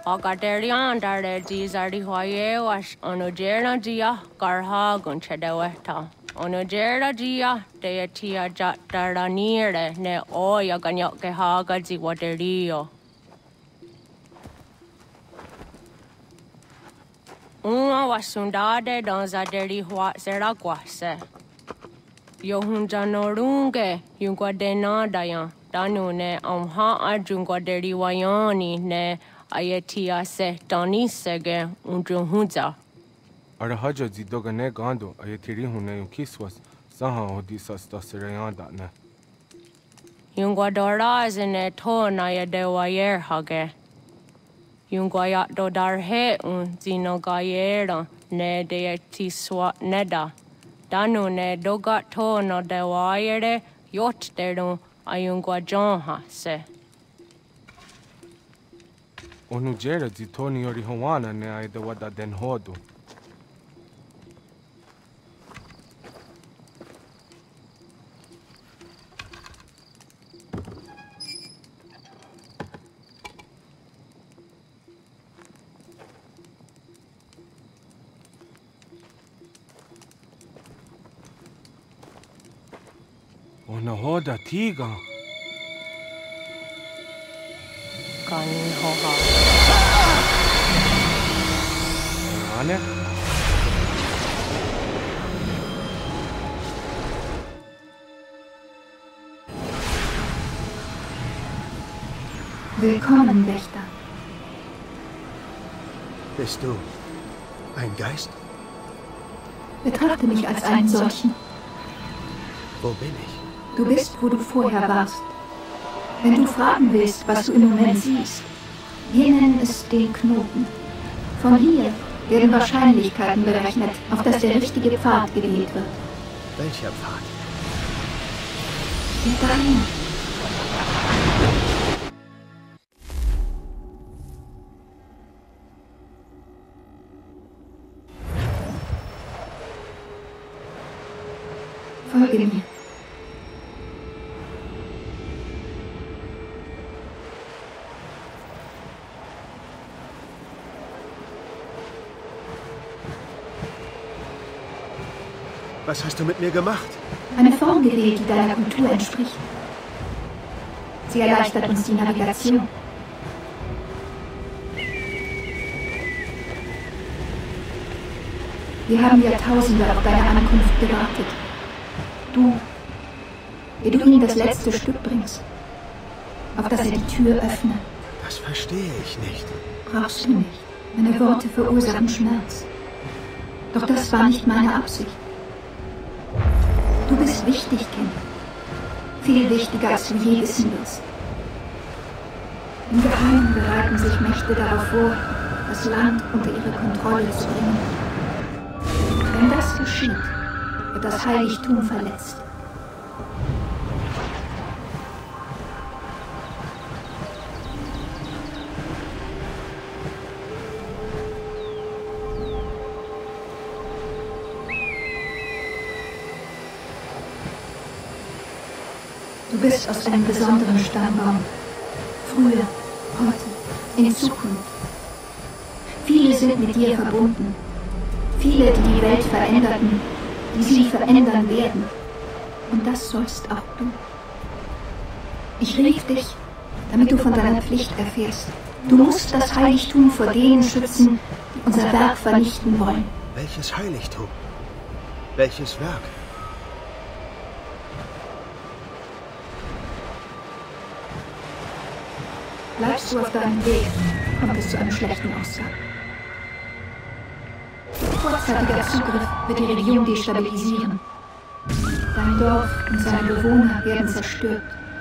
Agaderian dare dizardi hoye was onogera dia garha gunchedeweta. Onogera dia deatia jatardanire ne oya ganyoke haga ziwaderio. Uma wasundade dans zaderi hua seraguase. Yohunjanorunge yungwadena dayan. Danu ne amha ajungwaderi wayani ne Ayatia se Dani sege unjunhuza. Arahaja zidogane gando ayatiri hune yunkiswas saha odisas tasirayanda ne. Yungwadora zene to na yadewayer hage. Yungwayat dodarhe zinogayera ne deetiswa neda. Danu ne dogat to no dewayere yot deru ayungwajonha se. Onugera zitoni yori hawana ne aida wada den hodo. Ona hoda tiga. Kanin hoha. Anne? Willkommen, Wächter. Bist du ein Geist? Betrachte mich als einen solchen. Wo bin ich? Du bist, wo du vorher warst. Wenn du fragen willst, was du im Moment siehst, wir nennen es den Knoten. Von hier werden Wahrscheinlichkeiten berechnet, auf dass der richtige Pfad gewählt wird. Welcher Pfad? Der deine. Folge mir. Was hast du mit mir gemacht? Eine Form gewählt, die deiner Kultur entspricht. Sie erleichtert uns die Navigation. Wir haben Jahrtausende auf deine Ankunft gewartet. Du, wie du ihm das letzte Stück bringst, auf das er die Tür öffne. Das verstehe ich nicht. Brauchst du nicht. Meine Worte verursachen Schmerz. Doch das war nicht meine Absicht. Du bist wichtig, Kind. Viel wichtiger, als du je wissen wirst. Im Geheimen bereiten sich Mächte darauf vor, das Land unter ihre Kontrolle zu bringen. Wenn das geschieht, wird das Heiligtum verletzt. Du bist aus einem besonderen Stammbaum. Früher, heute, in Zukunft. Viele sind mit dir verbunden. Viele, die die Welt veränderten, die sie verändern werden. Und das sollst auch du. Ich rief dich, damit du von deiner Pflicht erfährst. Du musst das Heiligtum vor denen schützen, die unser Werk vernichten wollen. Welches Heiligtum? Welches Werk? Bleibst du auf deinem Weg, kommt es zu einem schlechten Ausgang. Kurzzeitiger Zugriff wird die Region destabilisieren. Dein Dorf und seine Bewohner werden zerstört.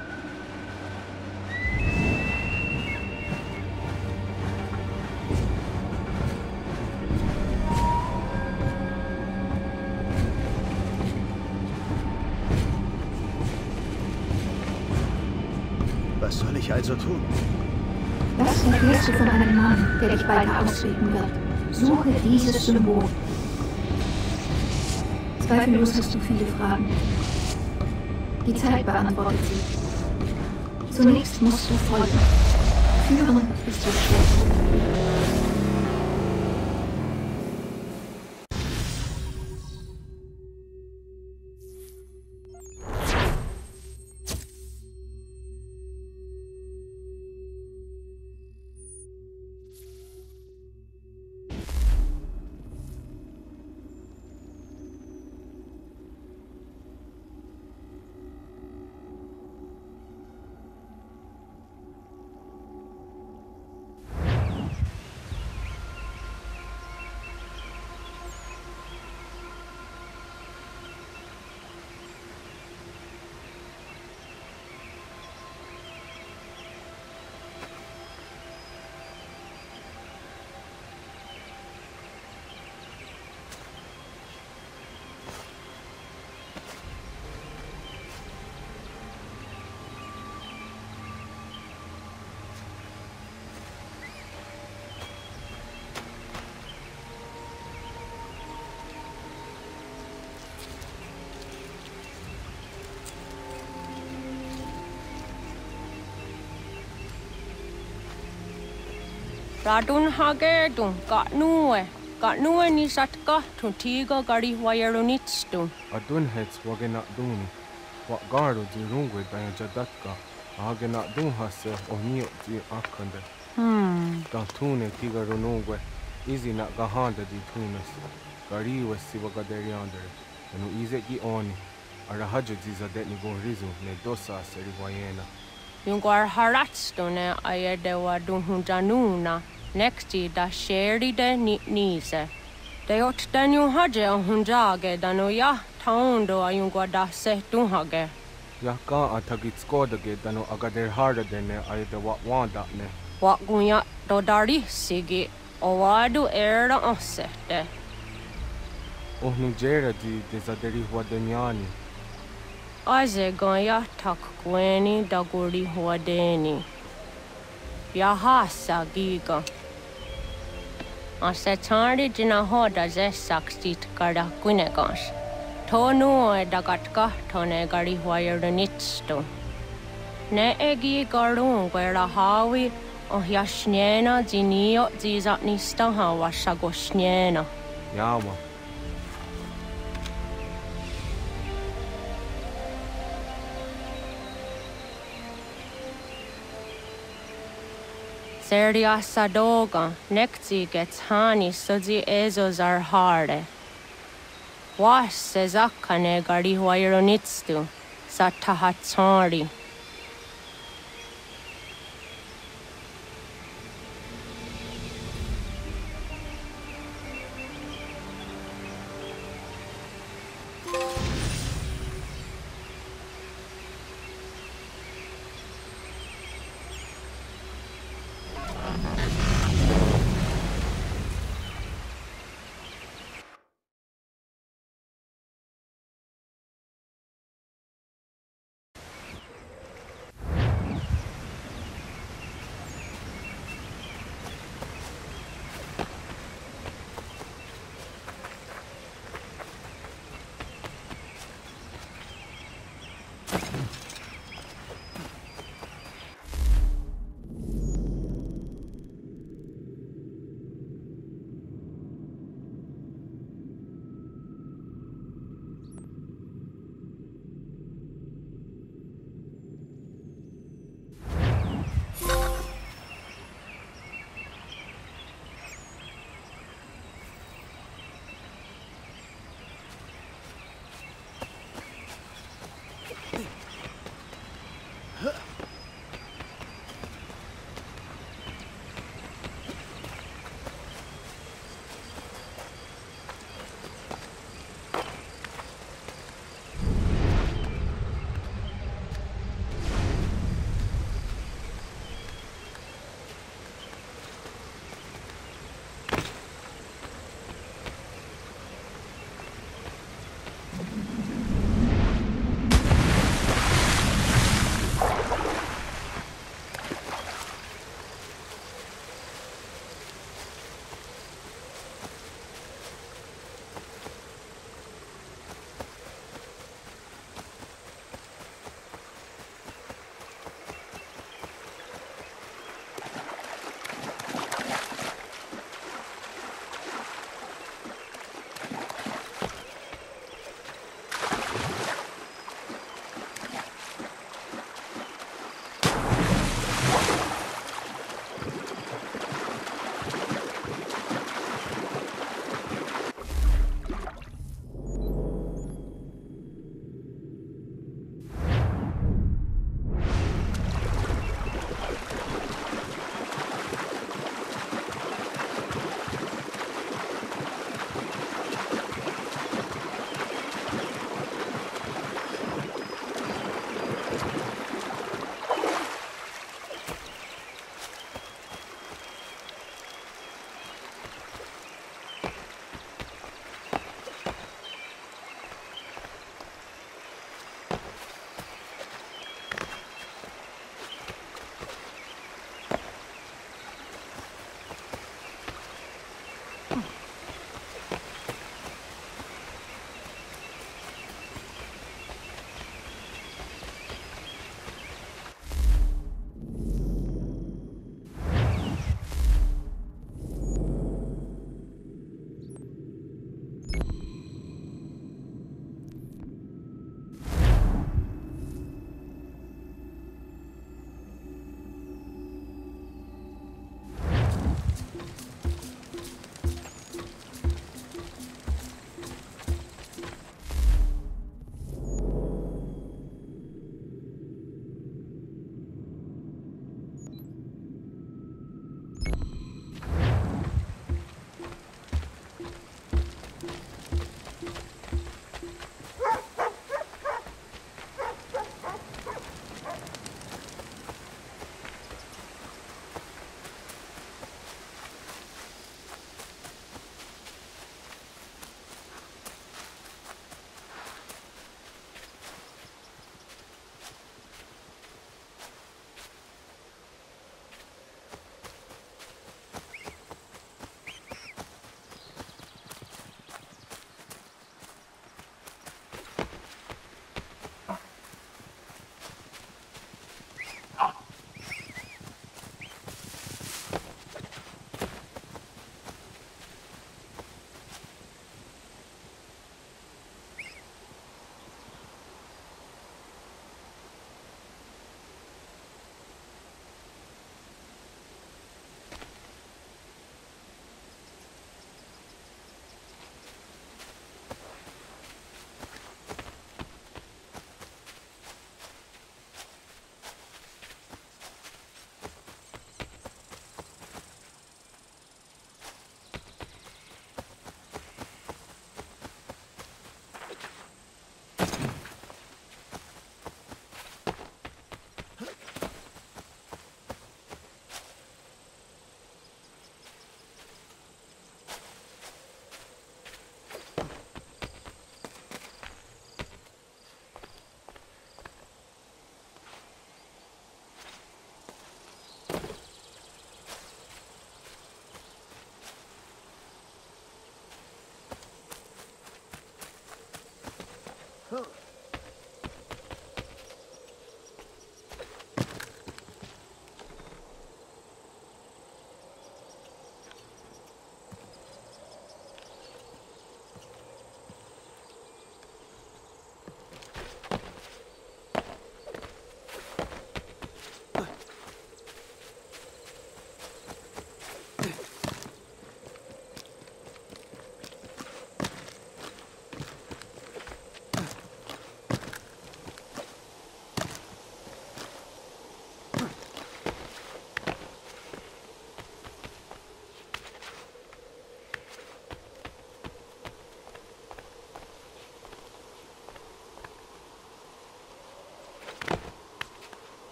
Was soll ich also tun? Das erfährst du von einem Mann, der dich weiter ausreden wird. Suche dieses Symbol. Zweifellos hast du viele Fragen. Die Zeit beantwortet sie. Zunächst musst du folgen. Führen ist so schwer. Radun hagerdun, got nue ni satka, tuntigo gari wayarunitstun. Adun hets wagena duni. Wat gardo di rungwe daya jadatka. Agena dun hase onio di akande. Tantune tiga runungwe. Izi na gahanda di tunas. Gari wesi wagaderiandere. Anu ize gi oni. Arahajo di zadet ni bonrizu ne dosa seri wayena. Yunguar haratstune ayedewa dun hunjanuna. Nexti da sheri de nise. De ot danu haje a hunjage danu ya taundo ayungwa da se dun hage. Ya ka atagit skodage danu agader harda dene ayedewa wanda ne. Wat gunya do dari sigi. Owadu era osete. Ohnu jera di dezaderi huadeniani. Aze ganya tak gweni daguri huadeni. Yahasa giga. Ase tari jina hoda ze sakstit kada kunegas. Tonu e dagatka tone gari huayernitsto. Ne egi garun gwera hawi o yashnena zinio zizatnista hawa shagoshnena. Yama. Serdia sadoga, nekti gets hani suzi ezos are harde. Was sezakane gari huayronitstu, satahatsari.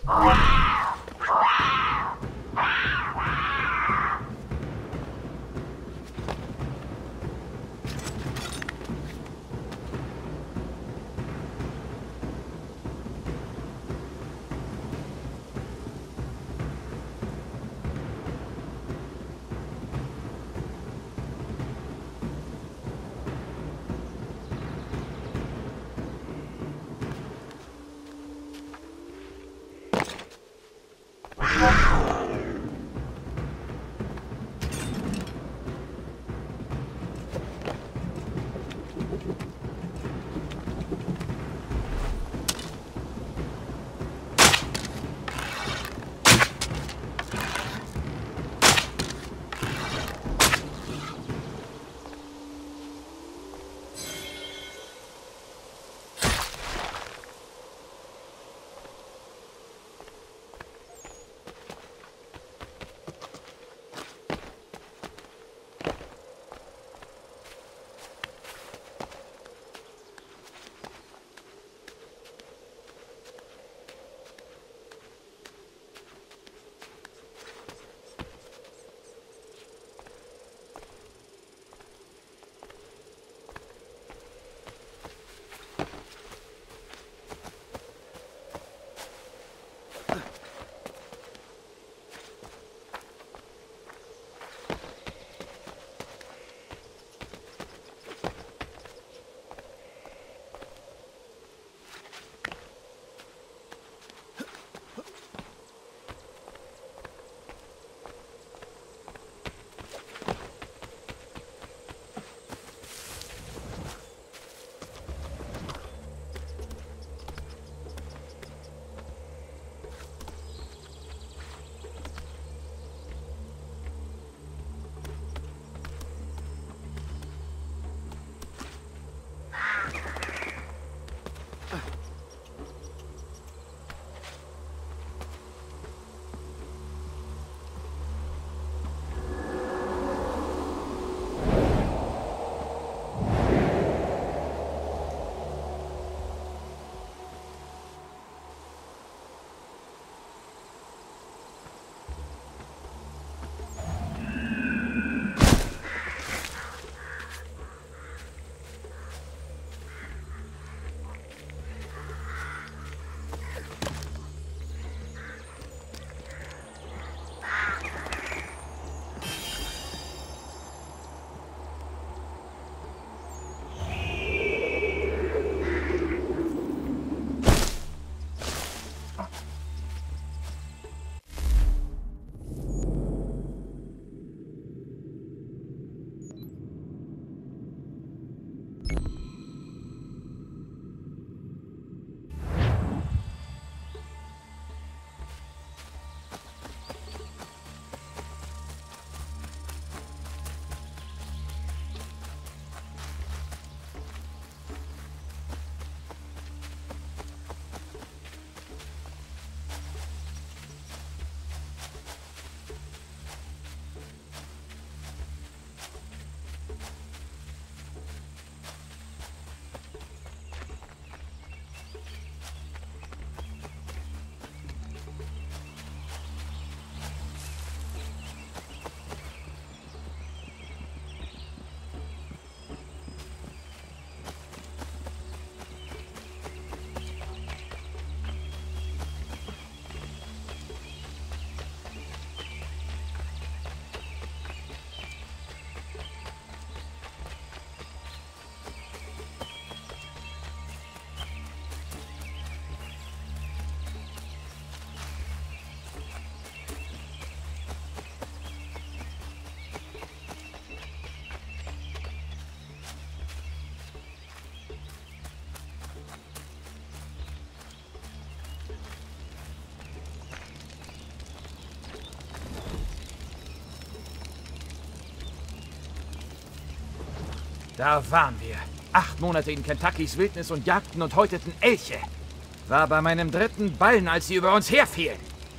Da waren wir. 8 Monate in Kentuckys Wildnis und jagten und häuteten Elche. War bei meinem 3. Ballen, als sie über uns herfielen.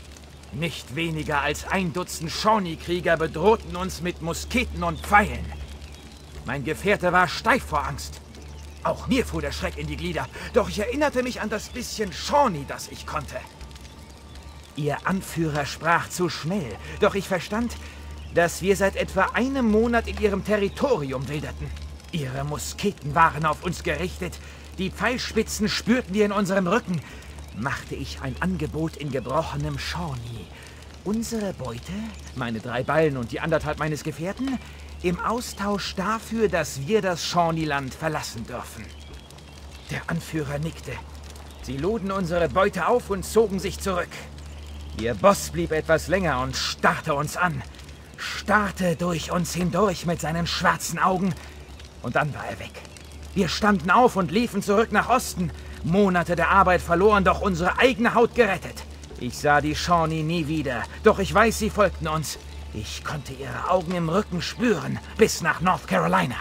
Nicht weniger als 1 Dutzend Shawnee-Krieger bedrohten uns mit Musketen und Pfeilen. Mein Gefährte war steif vor Angst. Auch mir fuhr der Schreck in die Glieder, doch ich erinnerte mich an das bisschen Shawnee, das ich konnte. Ihr Anführer sprach zu schnell, doch ich verstand, dass wir seit etwa einem Monat in ihrem Territorium wilderten. Ihre Musketen waren auf uns gerichtet, die Pfeilspitzen spürten wir in unserem Rücken. Machte ich ein Angebot in gebrochenem Shawnee. Unsere Beute, meine 3 Ballen und die 1,5 meines Gefährten, im Austausch dafür, dass wir das Shawnee-Land verlassen dürfen. Der Anführer nickte. Sie luden unsere Beute auf und zogen sich zurück. Ihr Boss blieb etwas länger und starrte uns an. Starrte durch uns hindurch mit seinen schwarzen Augen. Und dann war er weg. Wir standen auf und liefen zurück nach Osten. Monate der Arbeit verloren, doch unsere eigene Haut gerettet. Ich sah die Shawnee nie wieder, doch ich weiß, sie folgten uns. Ich konnte ihre Augen im Rücken spüren, bis nach North Carolina.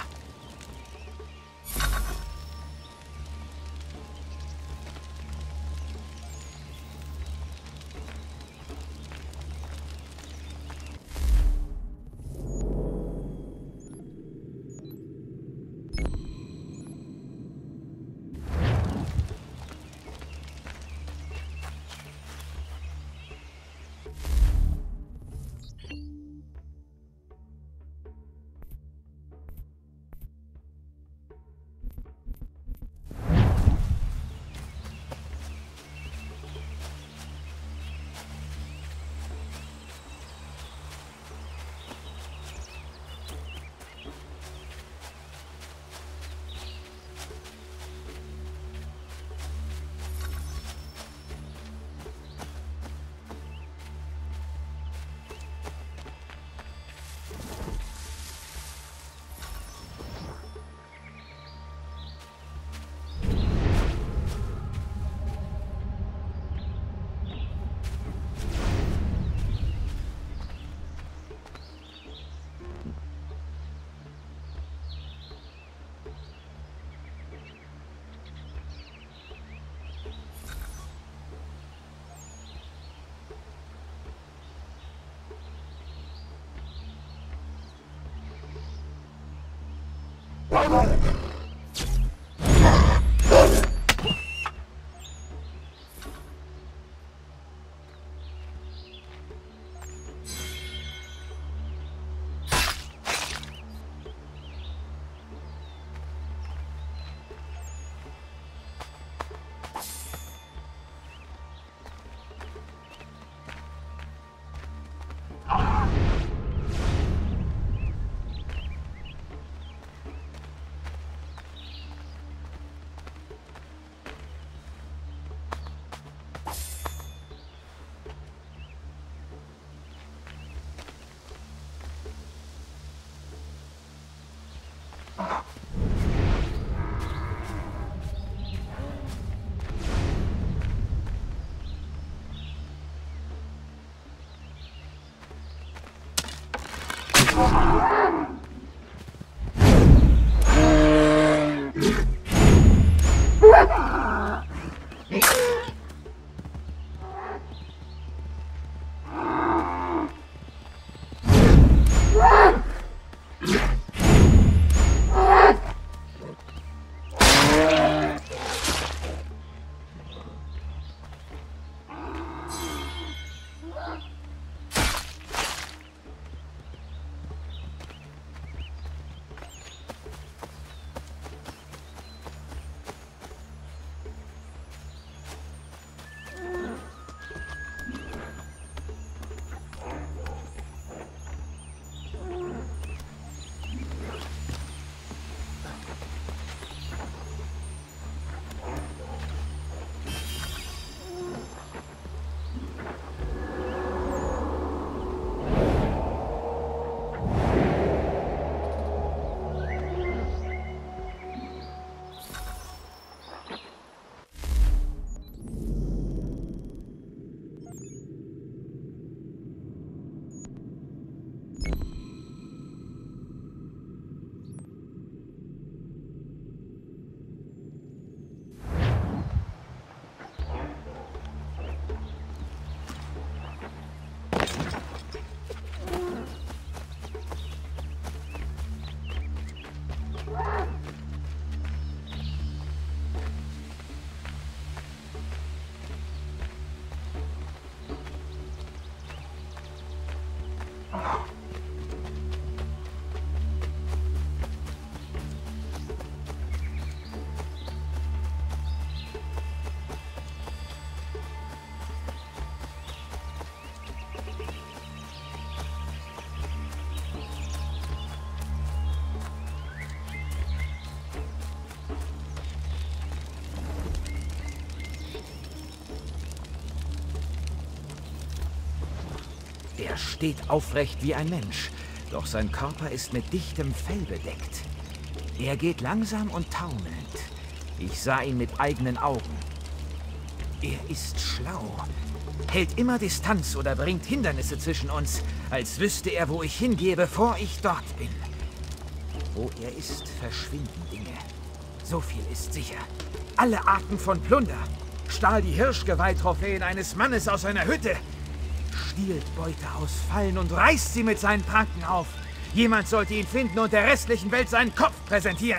Er steht aufrecht wie ein Mensch, doch sein Körper ist mit dichtem Fell bedeckt. Er geht langsam und taumelnd. Ich sah ihn mit eigenen Augen. Er ist schlau, hält immer Distanz oder bringt Hindernisse zwischen uns, als wüsste er, wo ich hingehe, bevor ich dort bin. Wo er ist, verschwinden Dinge. So viel ist sicher. Alle Arten von Plunder. Stahl die Hirschgeweih-Trophäen eines Mannes aus seiner Hütte. Stiehlt Beute aus Fallen und reißt sie mit seinen Pranken auf. Jemand sollte ihn finden und der restlichen Welt seinen Kopf präsentieren.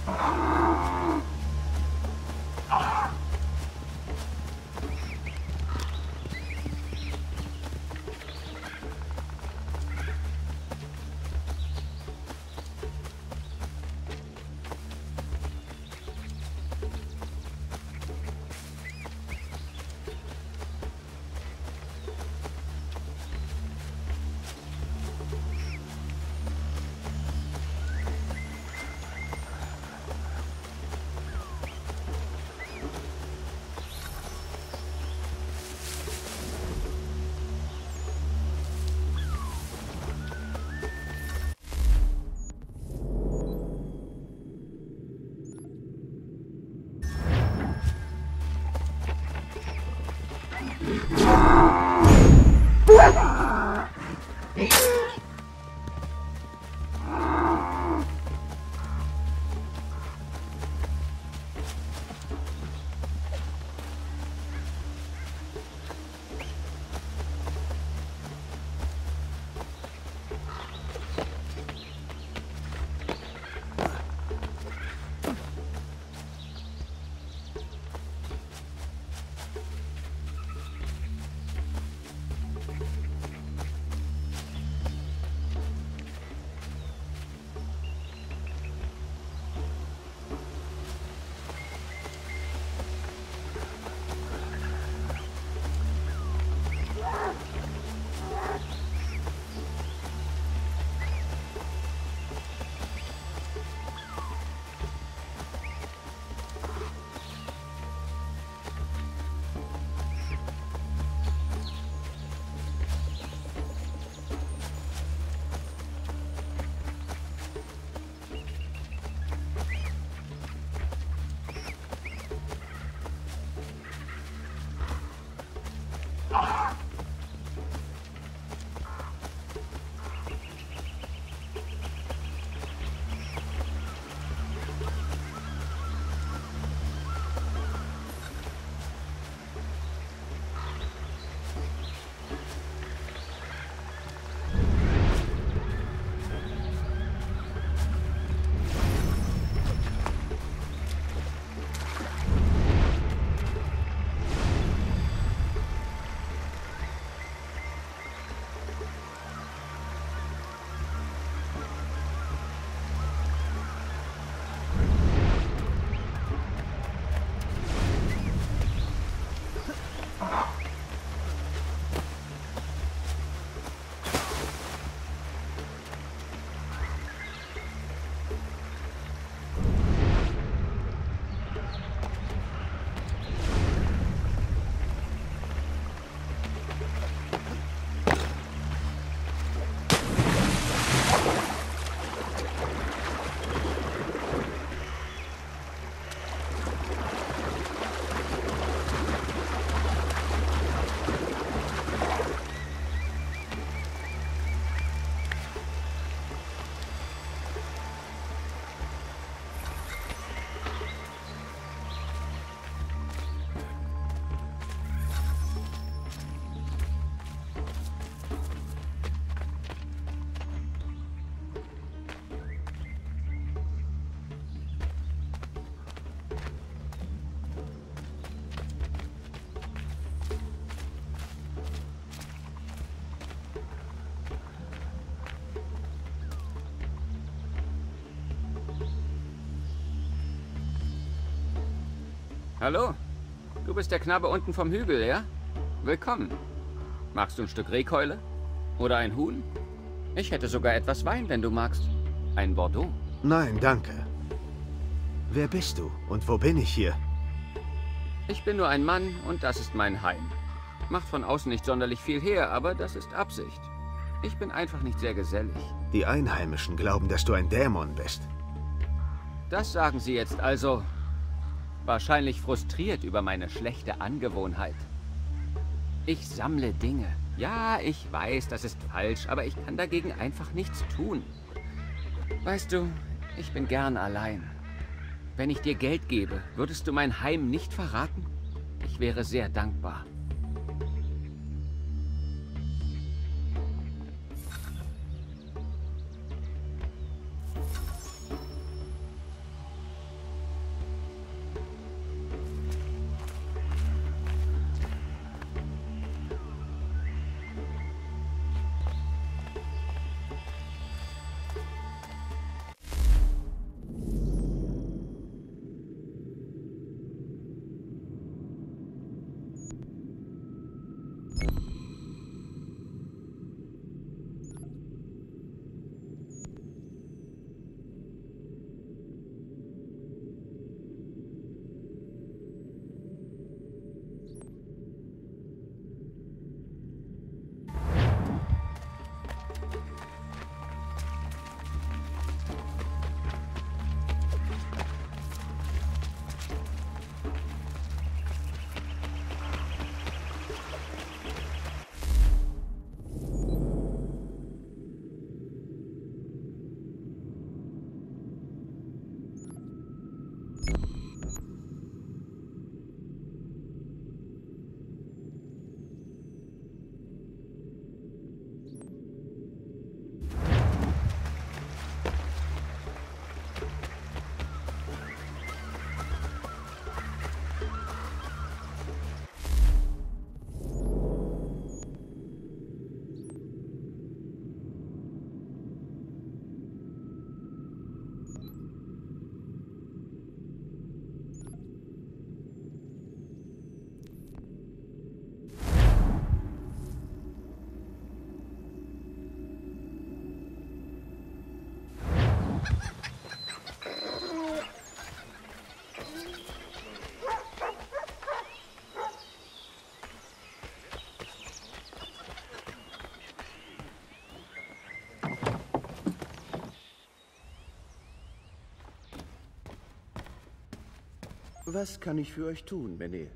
Hallo? Du bist der Knabe unten vom Hügel, ja? Willkommen. Magst du ein Stück Rehkeule? Oder ein Huhn? Ich hätte sogar etwas Wein, wenn du magst. Ein Bordeaux. Nein, danke. Wer bist du und wo bin ich hier? Ich bin nur ein Mann und das ist mein Heim. Macht von außen nicht sonderlich viel her, aber das ist Absicht. Ich bin einfach nicht sehr gesellig. Die Einheimischen glauben, dass du ein Dämon bist. Das sagen sie jetzt also. Wahrscheinlich frustriert über meine schlechte Angewohnheit. Ich sammle Dinge. Ja, ich weiß, das ist falsch, aber ich kann dagegen einfach nichts tun. Weißt du, ich bin gern allein. Wenn ich dir Geld gebe, würdest du mein Heim nicht verraten? Ich wäre sehr dankbar. Was kann ich für euch tun, Mene?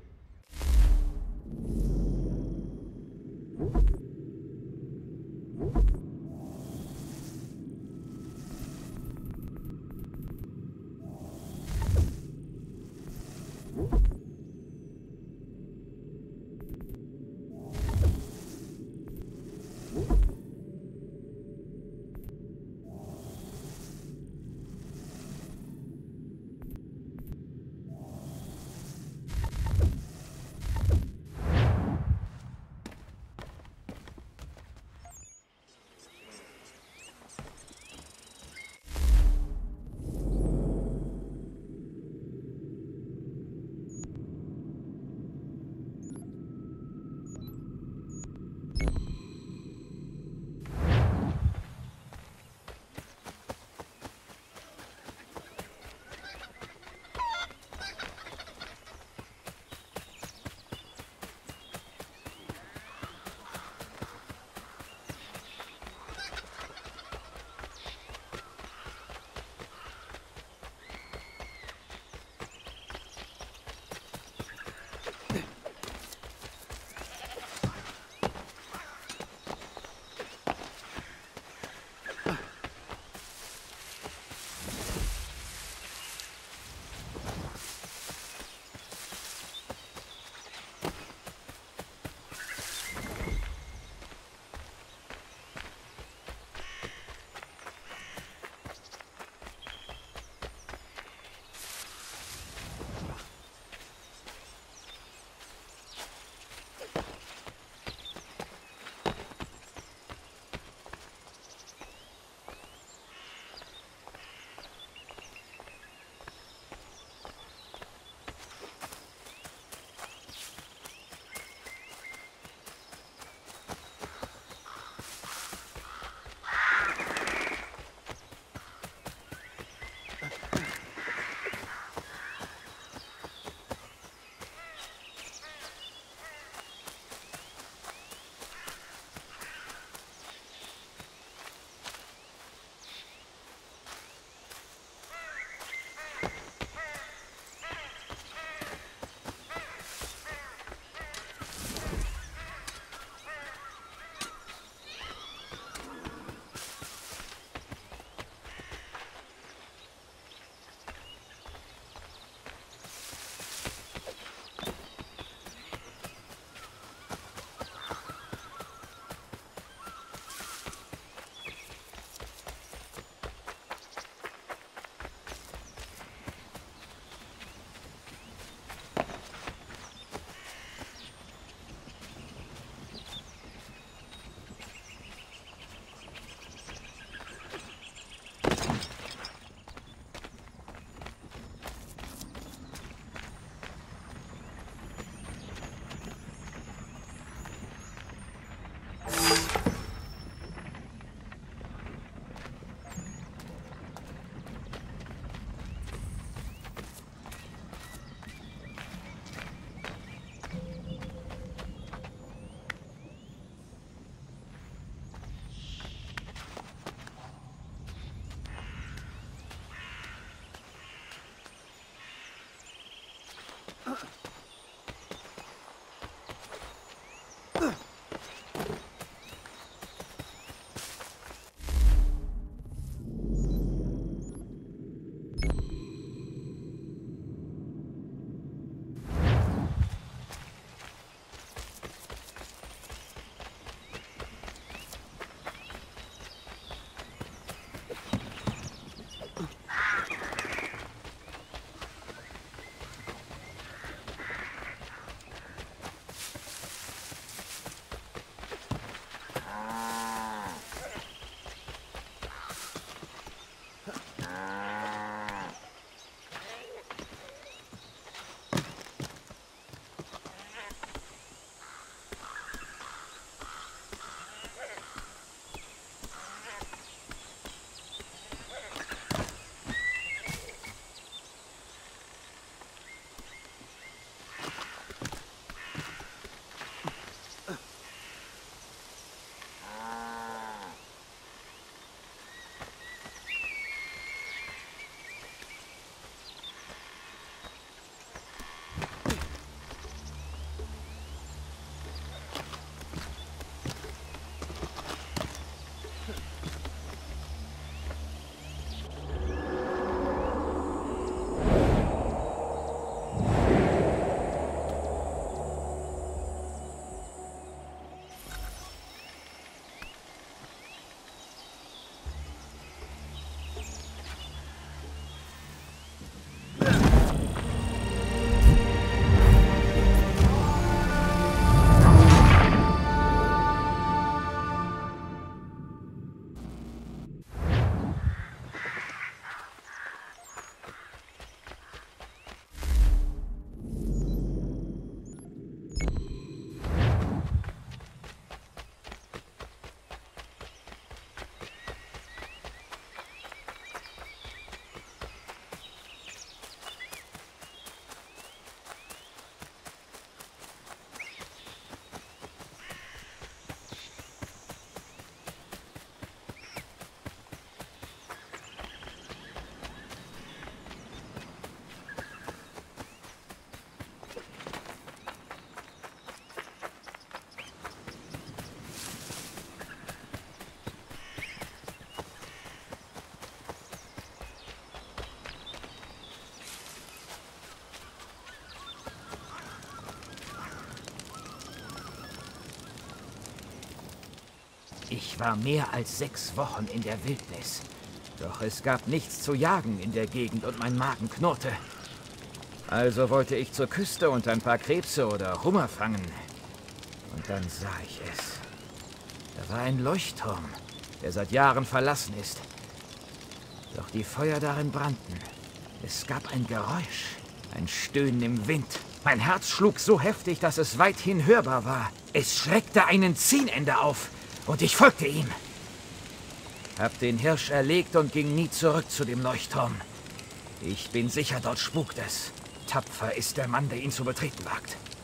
Ich war mehr als 6 Wochen in der Wildnis. Doch es gab nichts zu jagen in der Gegend und mein Magen knurrte. Also wollte ich zur Küste und ein paar Krebse oder Hummer fangen. Und dann sah ich es. Da war ein Leuchtturm, der seit Jahren verlassen ist. Doch die Feuer darin brannten. Es gab ein Geräusch, ein Stöhnen im Wind. Mein Herz schlug so heftig, dass es weithin hörbar war. Es schreckte einen Zienende auf und ich folgte ihm. Hab den Hirsch erlegt und ging nie zurück zu dem Leuchtturm. Ich bin sicher, dort spukt es. Tapfer ist der Mann, der ihn zu betreten wagt.